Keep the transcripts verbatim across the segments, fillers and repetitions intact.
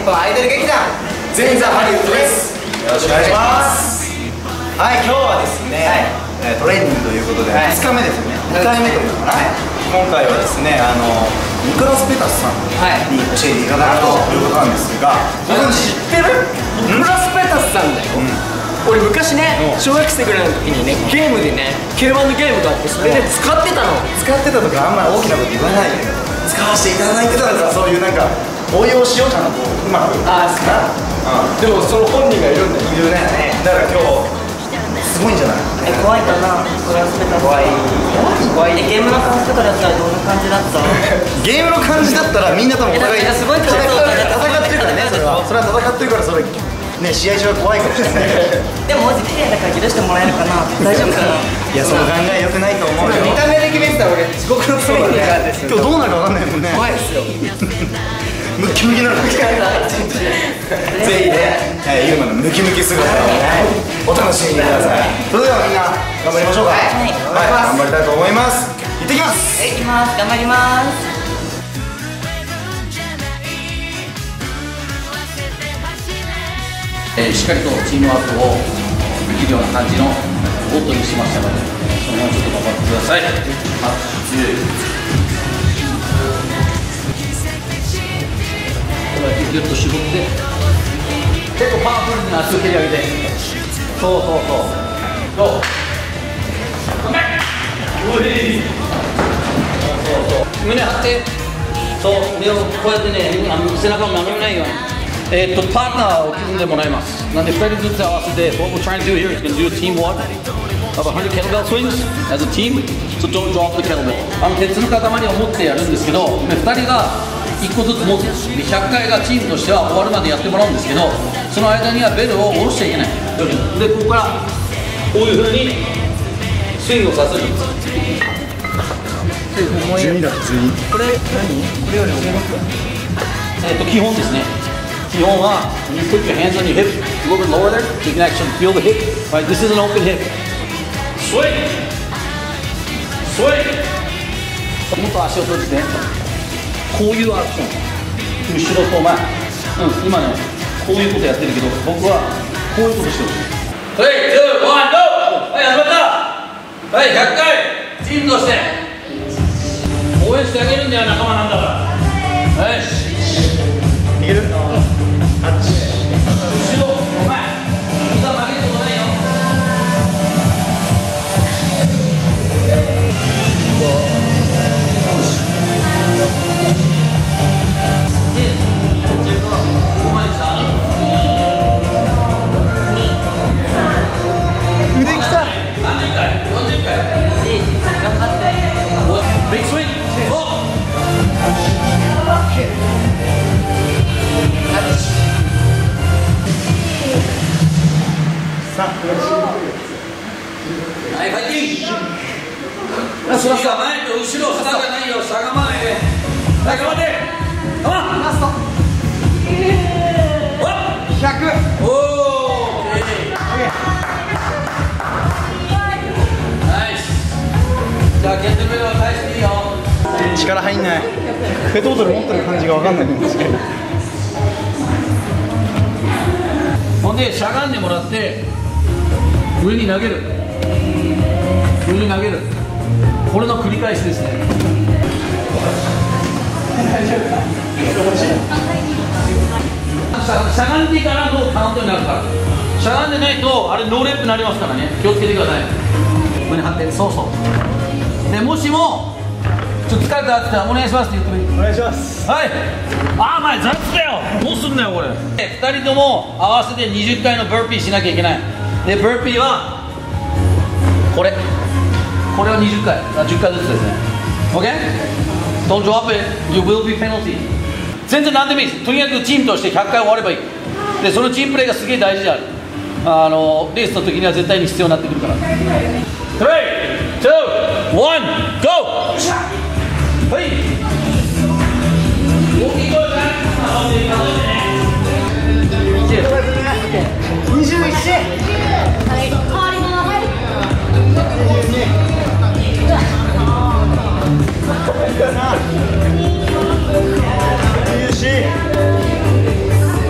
本アイドル劇団全員ザハリウッドです。よろしくお願いします。はい、今日はですね、トレーニングということでふつかめですね。にかいめというのかな。今回はですね、あのニコラス・ペタスさんに教えていただくということなんですが、 知ってる？ニコラス・ペタスさんだよ。俺昔ね、小学生ぐらいの時にね、ゲームでね、ケーワン のゲームがあって、それで使ってたの。 使ってたとかあんまり大きなこと言わないで、使わせていただいてたんだから、そういうなんか応用しようかなとうまく。 ああ、そうか。でもその本人がいるんだよ。 いるね。だから今日すごいんじゃない？ え、怖いかな？ニコラス・ペタス。怖い。怖い。ゲームの感じとかだったらどんな感じだった？ ゲームの感じだったらみんな多分お互いすごい戦ってるからね。それはそれは戦ってるから、それね、試合中は怖いかもしれない。 でも文字綺麗だから許してもらえるかな。大丈夫かな。 いや、その考え良くないと思うよ。 見た目で決めてた俺、地獄のトレーニングがあるんですよ。 今日どうなるか分かんないもんね。 怖いですよ。 ムキムキなの。ぜひね、ユーマのムキムキ姿をお楽しみにください。それではみんな頑張りましょうか。はい、頑張りたいと思います。行ってきます。 行きます。頑張ります。 えー、しっかりとチームワークをできるような感じのボートにしましたので、そのままちょっと頑張ってください。あ、強い。これだけギュッと絞って、結構パワフルに足を蹴り上げて、そうそうそう。そう。おい。そうそうそう。胸張って、そう、目をこうやってね、あの背中を舐めないように。えっとパートナーを組んでもらいます。なんでふたりずつ合わせて、what we're trying to do here is going to do a team one of one hundred kettlebell swings as a team, so don't drop the kettlebell. あの鉄の塊を持ってやるんですけど、ふたりがいっこずつ持つ。でひゃっかいがチームとしては終わるまでやってもらうんですけど、その間にはベルを下ろしちゃいけない。でここからこういうふうにスイングをさせるんです。 じゅうにだとじゅうに。 これ何？これより重いか。 えっと基本ですね。基本は、when you put your hands on your hip, a little bit lower there, so you can actually feel the hip. Right, this is an open hip. Swing, swing. もっと足を閉じて、こういうアクション。後ろと前。うん、今ね、こういうことやってるけど、僕はこういうことしてる。はい、ツー、ワン、ゴー。はい、始まった。はい、ひゃっかい、チームとして。応援してあげるんだよ、仲間なんだから。はい。 いける？あっち。 後ろ、お前、膝曲げることないよ。 腕きた。 何十回？よんじゅっかい。 頑張って。 ビッグスイング。はい、ファイティング。次は前と後ろ、下じゃないよ、下が前。はい、頑張って。カモン。ラスト。 ひゃく。 おお。ナイス。じゃあ、ケントベルは返していいよ。 力入んない。ペットボトル持ってる感じが分かんないんですけど。 ほんで、しゃがんでもらって、上に投げる。上に投げる。これの繰り返しですね。しゃがんでからのカウントになるから。しゃがんでないと、あれノーレップになりますからね。気をつけてください。上に張って、そうそう。で、もしも、ちょっと疲れたって言ったら、お願いしますって言ってもいい。 お願いします。 はい。あー、前、雑だよ。どうすんだよ、これ。ふたりとも合わせてにじゅっかいのバーピーしなきゃいけない。で、バーピーは、これ。これはにじゅっかい。あ、じゅっかいずつですね。OK? Don't drop it. You will be penalty. 全然何でもいいです。とにかくチームとしてひゃっかい終わればいい。で、そのチームプレーがすげえ大事である。あの、レースの時には絶対に必要になってくるから。スリー、ツー、ワン、ゴー! はい。大きい声だ。 にじゅういち。 はい、変わります。 にじゅうよん。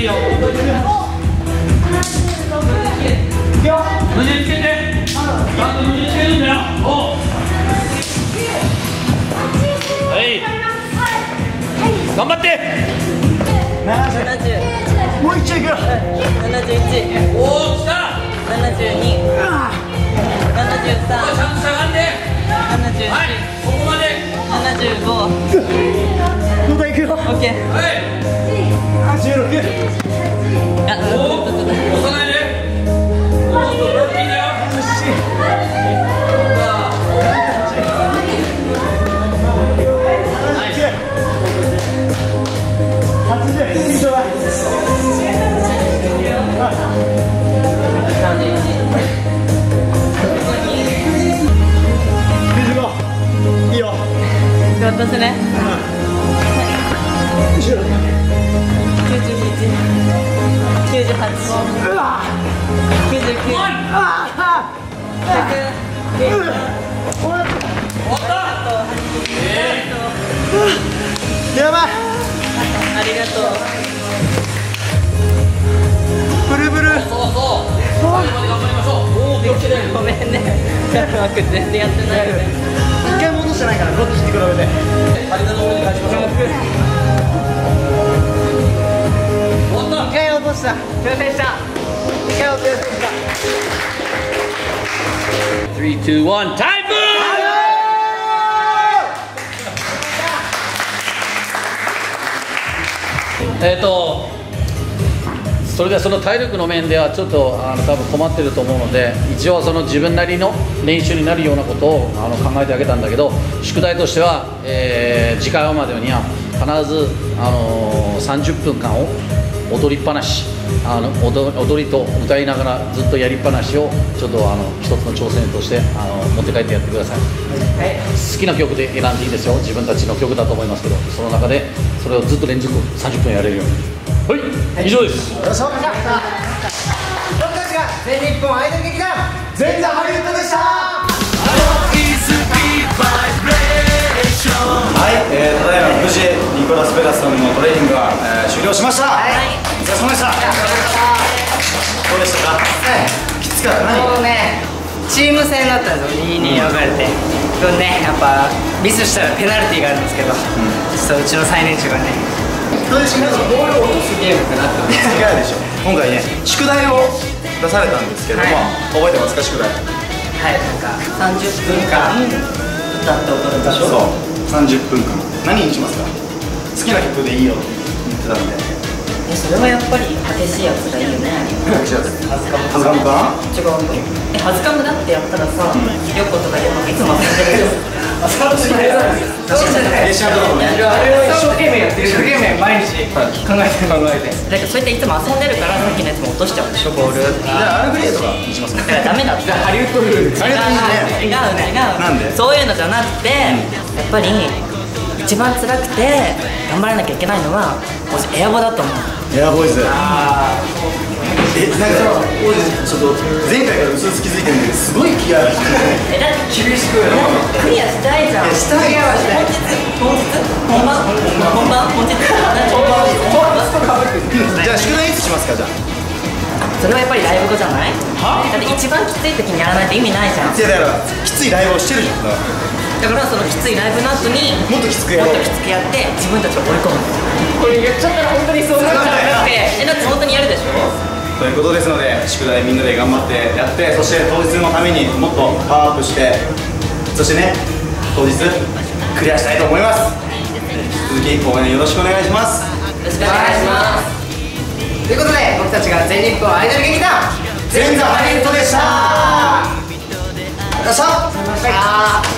いいよ。無事つけて。ちゃんと無事つけるんだよ。おう。はい。頑張って。 ななじゅう。 もう一丁いくよ。 ななじゅういち。 おお、来た。 ななじゅうに。ななじゅうさん。 ちゃんとしゃがんで。 ななじゅうよん。 はい、ここまで。 ななじゅうご。 どうだいくよ。 オッケー。 はい。 はちじゅうろく。 あ、 おお、押さないで。おお、ブロッキーだよ。 いいよ。 私ね。きゅうじゅうなな、きゅうじゅうはち、きゅうじゅうきゅう、ひゃく、 やばい。 ありがとう。 ブルブル。 そうそう。最後まで頑張りましょう。おお、気をつけて。 ごめんね。うまく全然やってないよね。 一回戻してないからこっち来て比べて。 階段の上に返しましょう。終わった。 一回落とした。 すいませんでした。 一回落とした。 スリー、ツー、ワン、タイム。えっとそれではその体力の面ではちょっとあの多分困ってると思うので、一応その自分なりの練習になるようなことをあの考えてあげたんだけど、宿題としては、えー、次回までには必ず、あのー、さんじゅっぷんかんを踊りっぱなし、あの 踊, 踊りと歌いながらずっとやりっぱなしをちょっとあの一つの挑戦としてあの持って帰ってやってください。好きな曲で選んでいいですよ。自分たちの曲だと思いますけど、その中でそれをずっと連続さんじゅっぷんやれるように。はい、以上です。 よろしくお願いします。僕たちが全日本アイドル劇団前座ハリウッドでした。はい、えー、ただいま無事ニコラス・ペラスさんのトレーニングが、えー、終了しました。はい、お疲れ様でした。どうでしたか。きつかった。何もうね、チーム戦だったんですよ。にに分かれて、これね、やっぱミスしたらペナルティーがあるんですけど、うん、ちょっとうちの最年長がね、 どういう仕組みですか。ボールを落とすゲームってなったんですか。違うでしょ。今回ね、宿題を出されたんですけども、はい、覚えてますか、宿題。 はい、なんかさんじゅっぷんかん歌って踊るでしょ。 そう、さんじゅっぷんかん何にしますか。好きな曲でいいよって言ってたんで。 え、それはやっぱり激しいやつがいいよね。 激しいやつ。ハズカムかな。 違う。え、ハズカムだってやったらさ、ひよことかでもいつも遊んでるよ。そうじゃない。そうじゃない。 列車のとこね。 あれを一生懸命やってる。一生懸命毎日考えて考えて。だけどそうやっていつも遊んでるから、さっきのやつも落としちゃうでしょ、ボール。 じゃあアルグレーとかにしますか。 ダメだって。ハリウッドルール。違う違う違う。 なんで？ そういうのじゃなくて、やっぱり一番辛くて頑張らなきゃいけないのはエアボだと思う。 エアボーイズ。え、なんかちょっと前回からうすうす気づいてるんだけど、すごい気合い入ってる。 え、だって厳しくクリアしたいじゃん。 したい。 本日本番本番本日本番じゃあ宿題いつしますか。じゃあそれはやっぱりライブ後じゃない？だって一番きつい時にやらないと意味ないじゃん。 いやだからきついライブをしてるじゃん。 だからそのきついライブの後にもっときつくやろう。 もっときつくやって自分たちを追い込む。これ言っちゃったら本当にそうなっちゃう。だってえ、だって本当にやるでしょ。 ということですので、宿題みんなで頑張ってやって、そして当日のためにもっとパワーアップして、そしてね、当日クリアしたいと思います。引き続き応援よろしくお願いします。 よろしくお願いします。 ということで僕たちが全日本アイドル劇団前座ハリウッドでした。ありがとうございました。